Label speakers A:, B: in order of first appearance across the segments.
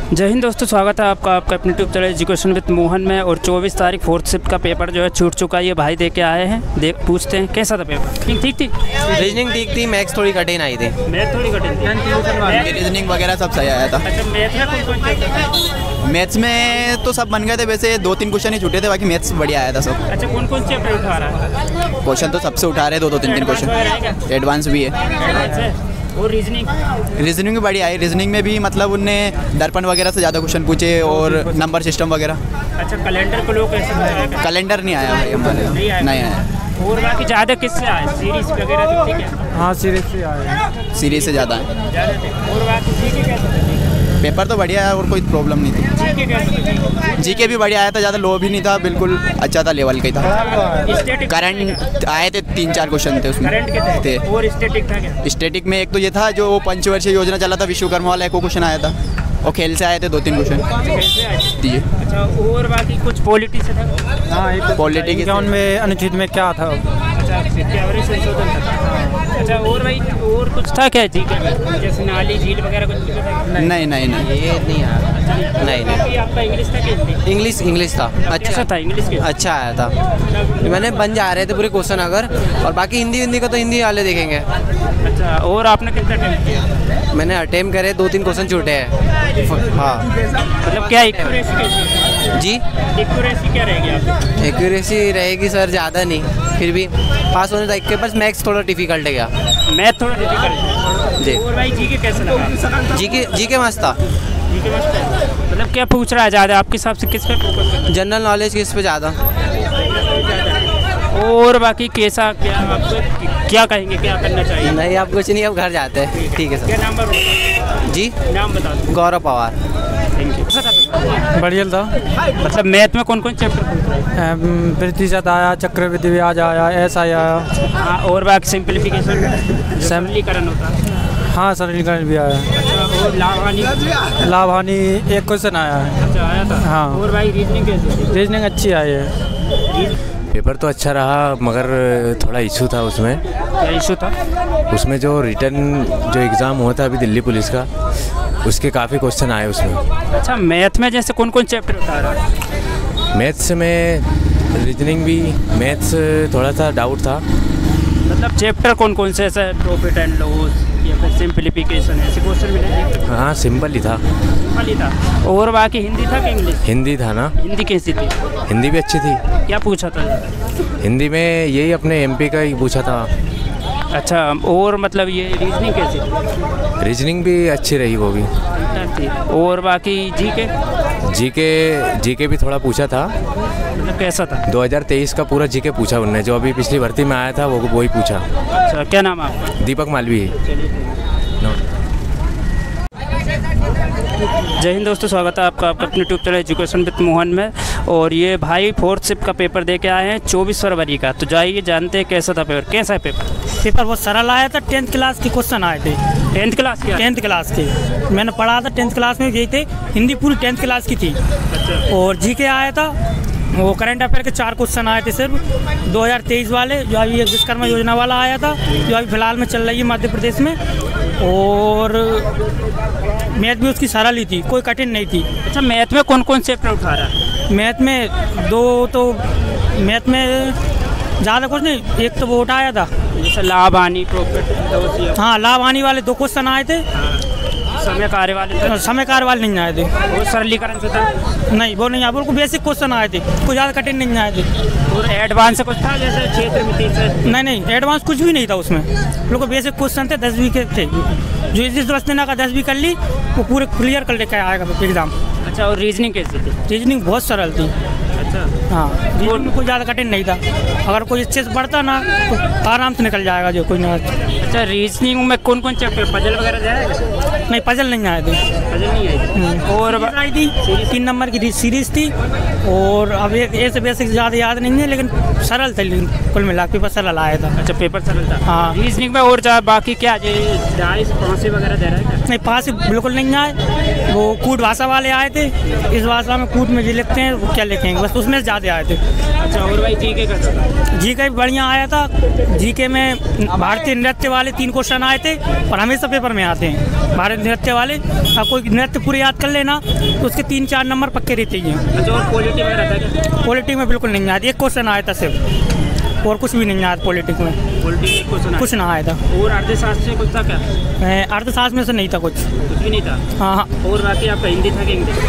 A: जय हिंद दोस्तों, स्वागत है आपका अपने YouTube channel education with Mohan में। और 24 तारीख फोर्थ शिफ्ट का पेपर जो है छूट चुका है। ये भाई दे के आए हैं, पूछते हैं कैसा था पेपर। ठीक थी,
B: रीजनिंग ठीक थी, मैथ्स थोड़ी कठिन आई थी।
A: मैथ थोड़ी कठिन थी,
C: रीजनिंग वगैरह सब सही आया था।
A: अच्छा,
C: मैथ्स में तो सब बन गए थे, वैसे 2-3 क्वेश्चन ही छूटे थे, बाकी मैथ्स बढ़िया आया था सब।
A: अच्छा, कौन कौन चैप्टर उठा रहा है?
C: क्वेश्चन तो सबसे उठा रहे, 2-3 क्वेश्चन एडवांस भी है।
A: और रीजनिंग
C: भी बढ़िया है। रीजनिंग में भी मतलब उनने दर्पण वगैरह से ज़्यादा क्वेश्चन पूछे और नंबर सिस्टम वगैरह।
A: अच्छा, कैलेंडर को लोग कैसे?
C: कैलेंडर नहीं आया भाई हमारे, नहीं आया।
A: और बाकी ज़्यादा किससे आए? सीरीज वगैरह तो ठीक है।
B: हाँ, सीरीज से आए,
C: सीरीज से ज़्यादा है।
A: और बाकी जीके कैसा?
C: पेपर तो बढ़िया है और कोई प्रॉब्लम नहीं थी। जीके भी बढ़िया आया था, ज़्यादा लो भी नहीं था, बिल्कुल अच्छा था, लेवल का ही था। करंट आए थे 3-4 क्वेश्चन थे उसमें थे।
A: और स्टैटिक था क्या?
C: स्टैटिक में एक तो ये था जो पंचवर्षीय योजना चला था, विश्वकर्मा वाला, एक क्वेश्चन आया था। और खेल से आए थे 2-3 क्वेश्चन दिए।
A: अच्छा, और बाकी कुछ पॉलिटी से था?
B: हाँ,
C: पॉलिटिक्स
B: में अनुच्छेद में क्या था?
A: अच्छा, संशोधन था। अच्छा, और भाई और कुछ था क्या जी के, जैसे नाली झील वगैरह कुछ था?
C: नहीं
B: ये नहीं आया। नहीं,
A: आपका इंग्लिश था कि
B: इंग्लिश था।
A: अच्छा था, इंग्लिश के
B: अच्छा आया था। मैंने बन जा रहे थे पूरे क्वेश्चन अगर, और बाकी हिंदी का तो हिंदी वाले देखेंगे।
A: अच्छा, और आपने कितना अटेम्प्ट किया?
B: मैंने अटेम्प्ट करे, 2-3 क्वेश्चन छूटे हैं। हाँ,
A: मतलब क्या एक्यूरेसी कैसी?
B: जी,
A: एक्यूरेसी क्या रहेगी आपकी?
B: एक्यूरेसी रहेगी सर ज़्यादा नहीं, फिर भी पास होने तक के। बस मैथ्स थोड़ा डिफिकल्ट है क्या?
A: मैथ थोड़ा डिफिकल्ट है जी। और भाई जीके कैसा लगा?
B: जीके मस्त था।
A: जीके मस्त है, मतलब क्या पूछ रहा है ज़्यादा आपके हिसाब से? किस पे फोकस करना है?
B: जनरल नॉलेज किस पे ज़्यादा?
A: और बाकी कैसा क्या आपको क्या कहेंगे, क्या करना चाहिए?
B: नहीं, आप कुछ नहीं, अब घर जाते हैं। ठीक है सर।
A: क्या नाम
B: जी,
A: नाम बता दो।
B: गौरव पवार।
A: Thank you.
B: बढ़िया था।
A: मतलब मैथ में कौन कौन चैप्टर?
B: प्रतिशत आया, चक्रवृद्धि ब्याज आया, ऐसा आया।
A: हाँ, और बाकी सिंप्लीफिकेशन, सरलीकरण होता है।
B: हाँ, सरलीकरण भी आया।
A: अच्छा, और
B: लाभ हानि एक क्वेश्चन आया है।
A: अच्छा, आया था।
B: हाँ।
A: और भाई रीजनिंग कैसी?
B: रीजनिंग अच्छी आई है।
D: पेपर तो अच्छा रहा, मगर थोड़ा इशू था उसमें।
A: क्या इशू था?
D: उसमें जो रिटर्न जो एग्ज़ाम हुआ था अभी दिल्ली पुलिस का, उसके काफ़ी क्वेश्चन आए उसमें।
A: अच्छा, मैथ में जैसे कौन कौन चैप्टर उठा रहा है?
D: मैथ्स में रीजनिंग भी, मैथ्स थोड़ा सा डाउट था।
A: मतलब चैप्टर कौन कौन से, ऐसे प्रॉफिट एंड लॉस या फिर सिंप्लीफिकेशन, ऐसे क्वेश्चन मिले?
D: हाँ, सिंपल ही था।
A: सिंपल ही था। और बाकी हिंदी था कि इंग्लिश?
D: हिंदी था ना।
A: हिंदी कैसी थी?
D: हिंदी भी अच्छी थी।
A: क्या पूछा था?
D: हिंदी में यही अपने एमपी का ही पूछा था।
A: अच्छा, और मतलब ये रीजनिंग कैसी थी?
D: रीजनिंग भी अच्छी रही, वो भी
A: थी। और बाकी
D: जीके भी थोड़ा पूछा था।
A: मतलब कैसा था?
D: 2023 का पूरा जीके पूछा उनने, जो अभी पिछली भर्ती में आया था वही पूछा।
A: अच्छा, क्या नाम है आपका?
D: दीपक मालवी।
A: जय हिंद दोस्तों, स्वागत है आपका अपने YouTube channel education with Mohan में। और ये भाई फोर्थ शिफ्ट का पेपर दे के आए हैं 24 फरवरी का। तो जाइए जानते हैं कैसा था पेपर। कैसा है पेपर?
E: पेपर बहुत सरल आया था। 10th क्लास के क्वेश्चन आए थे।
A: 10th क्लास के?
E: 10th क्लास के मैंने पढ़ा था। 10th क्लास में यही थे। हिंदी पूरी 10th क्लास की थी। और जीके आया था, वो करंट अफेयर के 4 क्वेश्चन आए थे सिर्फ 2023 वाले, जो अभी विश्वकर्मा योजना वाला आया था, जो अभी फिलहाल में चल रही है मध्य प्रदेश में। और मैथ भी उसकी सरल ही थी, कोई कठिन नहीं थी।
A: अच्छा, मैथ में कौन कौन चैप्टर उठा रहा है?
E: मैथ में मैथ में ज़्यादा कुछ नहीं, एक तो वो उठाया था
A: जैसे लाभ हानि, प्रॉफिट।
E: हाँ, लाभ हानि वाले 2 क्वेश्चन आए थे।
A: समय कार्य वाले
E: नहीं आए थे।
A: वो सरलीकरण से था?
E: नहीं, वो नहीं आया, वो बेसिक क्वेश्चन आए थे, कुछ ज़्यादा कठिन नहीं आए थे।
A: और एडवांस कुछ था जैसे क्षेत्र मिति?
E: नहीं, एडवांस कुछ भी नहीं था उसमें। लोग को बेसिक क्वेश्चन थे, 10वीं के थे। जो जिस बच्चे ने का 10वीं कर ली वो पूरे क्लियर कर लेकर आएगा एग्ज़ाम।
A: अच्छा, और रीजनिंग कैसी थी?
E: रीजनिंग बहुत सरल थी।
A: अच्छा,
E: हाँ, रीजनिंग में कोई ज़्यादा कठिन नहीं था। अगर कोई अच्छे से पढ़ता ना तो आराम से निकल जाएगा जो कोई ना।
A: अच्छा, रीजनिंग में कौन कौन चैप्टर? पजल वगैरह जाएगा?
E: नहीं, पजल नहीं आए थे।
A: पजल नहीं आई थी। और
E: आई थी 3 नंबर की सीरीज थी। और अब एक ऐसे बेसिक ज़्यादा याद नहीं है, लेकिन सरल था। कुल मिला के पेपर सरल आया था।
A: अच्छा, पेपर सरल था।
E: हाँ,
A: रीजनिंग में और बाकी क्या फांसी वगैरह दे रहा है?
E: नहीं, फांसी बिल्कुल नहीं आए। वो कूट भाषा वाले आए थे। इस भाषा में कूट में जो लिखते हैं वो क्या लिखेंगे, बस उसमें ज़्यादा आए थे।
A: अच्छा, और भाई जीके का?
E: जीके भी बढ़िया आया था। जीके में भारतीय नृत्य वाले 3 क्वेश्चन आए थे, और हमेशा पेपर में आते हैं। भारत नृत्य वाले। अब कोई नृत्य पूरे याद कर लेना तो उसके 3-4 नंबर पक्के रहते ही हैं।
A: अच्छा, और पॉलिटी में रहता है क्या?
E: पॉलिटी में बिल्कुल नहीं आया, एक क्वेश्चन आया था सिर्फ, और कुछ भी नहीं आया पॉलिटिक्स में,
A: पॉलिटी में
E: कुछ ना आया था।
A: और अर्थशास्त्र से कुछ था क्या?
E: अर्थशास्त्र में से नहीं था कुछ
A: भी नहीं था।
E: हाँ।
A: और बाकी आपका हिंदी था कि इंग्लिश?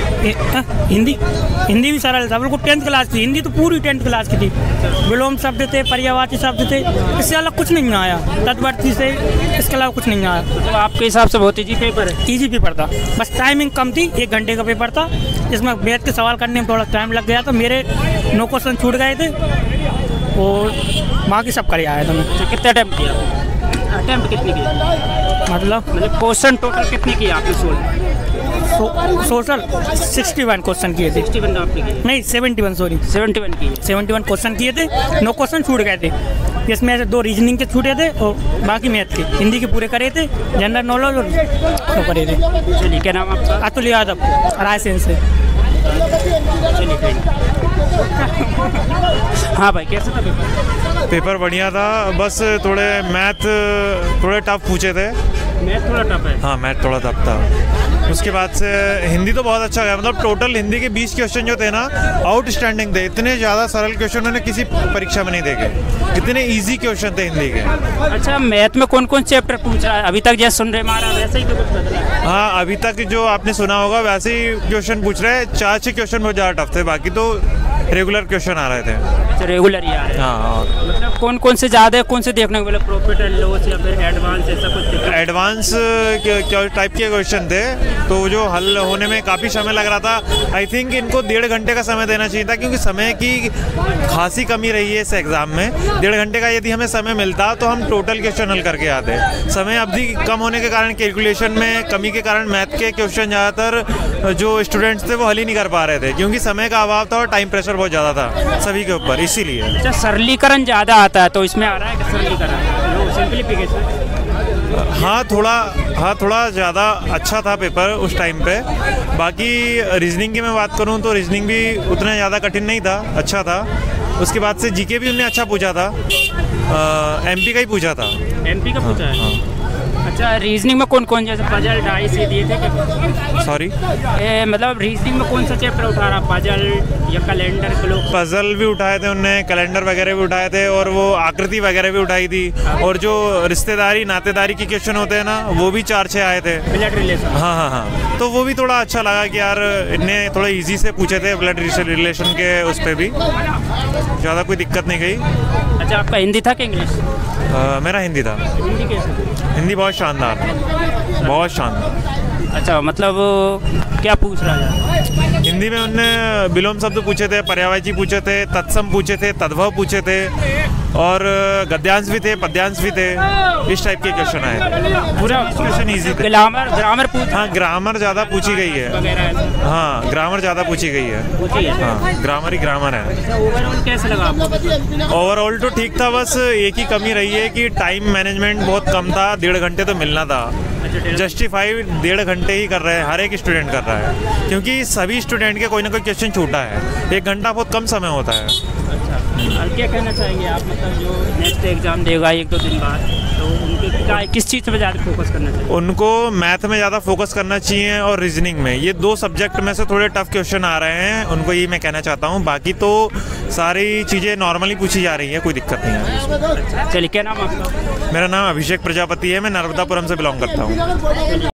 E: हिंदी भी सरल था बिल्कुल, 10th क्लास की हिंदी तो पूरी 10th क्लास की थी। विलोम शब्द थे, पर्यायवाची शब्द थे, इससे अलग कुछ नहीं आया। तत्वर्ती से इसके अलावा कुछ नहीं आया।
A: तो आपके हिसाब से बहुत ईजी पेपर है?
E: ईजी पेपर था, बस टाइमिंग कम थी, 1 घंटे का पेपर था। इसमें मैथ के सवाल करने में थोड़ा टाइम लग गया, तो मेरे 9 क्वेश्चन छूट गए थे और बाकी सब कर आया था मैं।
A: तो कितना अटैम्प्ट किया? अटैम्प्ट कितनी की?
E: मतलब
A: क्वेश्चन टोटल कितने किए आपने?
E: सोशल 61 क्वेश्चन किए थे।
A: 61 आपने किए?
E: नहीं 71, सॉरी
A: 71 किए।
E: 71 क्वेश्चन किए थे, 9 क्वेश्चन छूट गए थे। इसमें से 2 रीजनिंग के छूटे थे और बाकी मैथ के, हिंदी के पूरे करे थे, जनरल नॉलेज और सब करे थे।
A: चलिए, क्या नाम आपका?
E: अतुल यादव, रायसेन से।
A: चलिए, हाँ भाई, कैसा था पेपर?
F: पेपर बढ़िया था, बस थोड़े मैथ थोड़े टफ पूछे थे।
A: मैथ थोड़ा टफ है?
F: हाँ, मैथ थोड़ा टफ था। उसके बाद से हिंदी तो बहुत अच्छा गया, मतलब टोटल हिंदी के 20 क्वेश्चन जो थे ना, आउटस्टैंडिंग थे। इतने ज़्यादा सरल क्वेश्चन मैंने किसी परीक्षा में नहीं देखे, इतने इजी क्वेश्चन थे हिंदी के।
A: अच्छा, मैथ में कौन कौन चैप्टर पूछ रहा है अभी तक? जैसे सुन रहे मारा वैसे ही कुछ बदला?
F: हाँ, अभी तक जो आपने सुना होगा वैसे ही क्वेश्चन पूछ रहे हैं। 4-6 क्वेश्चन बहुत ज़्यादा टफ थे, बाकी तो रेगुलर क्वेश्चन आ रहे थे।
A: अच्छा, रेगुलर ही आ रहे हैं।
F: हाँ,
A: मतलब कौन से ज़्यादा, कौन से देखने को मिले? प्रॉफिट एंड लॉस या फिर एडवांस, ऐसा कुछ?
F: एडवांस क्या टाइप के क्वेश्चन थे, तो जो हल होने में काफ़ी समय लग रहा था। आई थिंक इनको 1.5 घंटे का समय देना चाहिए था, क्योंकि समय की खासी कमी रही है इस एग्ज़ाम में। 1.5 घंटे का यदि हमें समय मिलता तो हम टोटल क्वेश्चन हल करके आते। समय अवधि कम होने के कारण, कैलकुलेशन में कमी के कारण मैथ के क्वेश्चन ज़्यादातर जो स्टूडेंट्स थे वो हल ही नहीं कर पा रहे थे, क्योंकि समय का अभाव था और टाइम प्रेशर बहुत ज़्यादा था सभी के ऊपर, इसीलिए।
A: अच्छा, सरलीकरण ज़्यादा आता है तो इसमें आ रहा है कि सरलीकरण, सिंप्लीफिकेशन?
F: हाँ, थोड़ा ज़्यादा अच्छा था पेपर उस टाइम पे। बाकी रीजनिंग की मैं बात करूँ तो रीजनिंग भी उतना ज़्यादा कठिन नहीं था, अच्छा था। उसके बाद से जीके भी उन्होंने अच्छा पूछा था, एमपी का ही पूछा था।
A: एमपी का पूछा है?
F: हाँ।
A: अच्छा, रीजनिंग में कौन जैसे पजल, डाइस ये दिए थे?
F: सॉरी,
A: मतलब रीजनिंग में कौन सा चैप्टर उठा रहा? पजल या कैलेंडर?
F: पजल भी उठाए थे उनने, कैलेंडर वगैरह भी उठाए थे, और वो आकृति वगैरह भी उठाई थी। और जो रिश्तेदारी नातेदारी के क्वेश्चन होते हैं ना, वो भी 4-6 आए थे।
A: Blood relation?
F: हाँ, तो वो भी थोड़ा अच्छा लगा कि यार इनने थोड़ा इजी से पूछे थे ब्लड रिलेशन के, उस पर भी ज़्यादा कोई दिक्कत नहीं गई।
A: अच्छा, आपका हिंदी था कि इंग्लिश?
F: मेरा हिंदी था।
A: हिंदी कैसे?
F: हिंदी बहुत शानदार, बहुत शानदार।
A: अच्छा, मतलब क्या पूछ रहा है?
F: हिंदी में उनने विलोम शब्द पूछे थे, पर्यायवाची पूछे थे, तत्सम पूछे थे, तद्भव पूछे थे, और गद्यांश भी थे, पद्यांश भी थे। इस टाइप के क्वेश्चन आए थे। पूरा क्वेश्चन इजी थे।
A: ग्रामर पूछ?
F: हाँ, ग्रामर ज़्यादा पूछी गई है। हाँ, ग्रामर ज़्यादा पूछी गई है। हाँ, ग्रामर ही ग्रामर है।
A: ओवरऑल कैसा लगा आपको?
F: ओवरऑल तो ठीक था, बस एक ही कमी रही है कि टाइम मैनेजमेंट बहुत कम था। 1.5 घंटे तो मिलना था। जस्टिफाई 1.5 घंटे ही कर रहे हैं, हर एक स्टूडेंट कर रहा है, क्योंकि सभी स्टूडेंट के कोई ना कोई क्वेश्चन छूटा है। 1 घंटा बहुत कम समय होता है।
A: अच्छा, और क्या कहना चाहेंगे आप, मतलब जो नेक्स्ट एग्जाम देगा 1-2 दिन बाद, तो उनके किस चीज़ पे ज़्यादा फोकस करना चाहिए?
F: उनको मैथ में ज़्यादा फोकस करना चाहिए और रीजनिंग में। ये 2 सब्जेक्ट में से थोड़े टफ क्वेश्चन आ रहे हैं, उनको ये मैं कहना चाहता हूँ। बाकी तो सारी चीज़ें नॉर्मली पूछी जा रही हैं, कोई दिक्कत नहीं है।
A: चलिए, क्या नाम आपका?
F: मेरा नाम अभिषेक प्रजापति है, मैं नर्मदापुरम से बिलोंग करता हूँ।